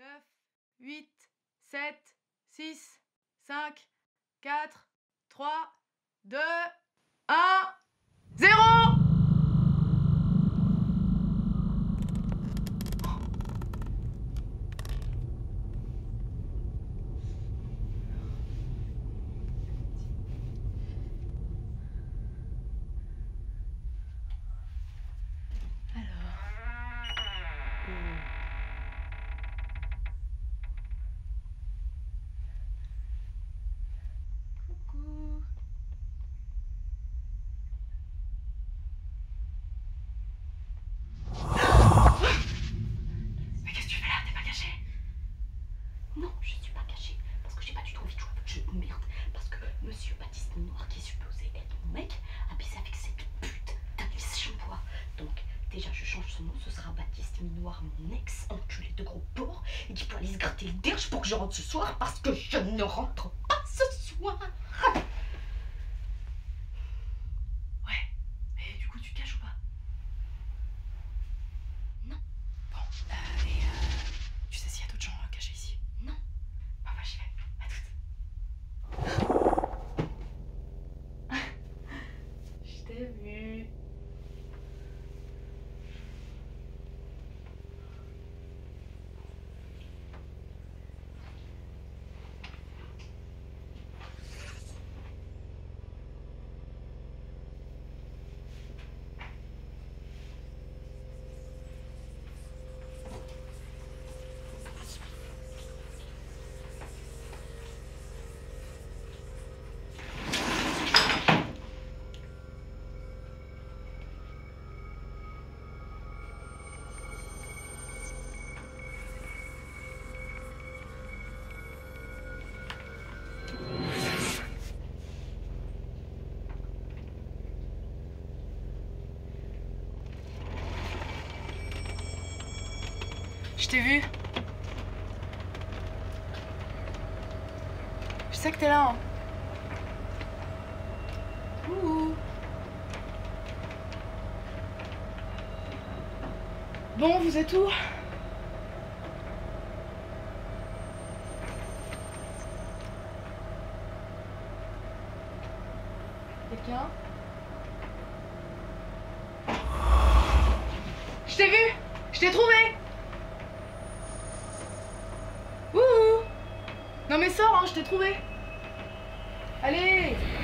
9, 8, 7, 6, 5, 4, 3, 2, 1, 0. Coucou. Mais qu'est-ce que tu fais là? T'es pas caché? Non, je suis pas cachée parce que j'ai pas du tout envie de jouer à votre jeu de merde. Parce que monsieur Baptiste Noir, qui est supposé être mon mec, a baisé avec cette pute d'Alice Champois. Donc, déjà, je change son nom, ce sera Baptiste Minoir, mon ex, enculé de gros porc, et qui peut aller se gratter le derge pour que je rentre ce soir parce que je ne rentre pas ce soir. Ouais, mais du coup tu te caches ou pas? Non. Bon, tu sais s'il y a d'autres gens cachés ici? Non. Bah j'y vais, à toutes. Je t'ai vu. Je t'ai vu. Je sais que t'es là. Hein. Ouh. Bon, vous êtes où? Quelqu'un? Je t'ai vu! Je t'ai trouvé! Ouh! Non mais sors, hein, je t'ai trouvé! Allez!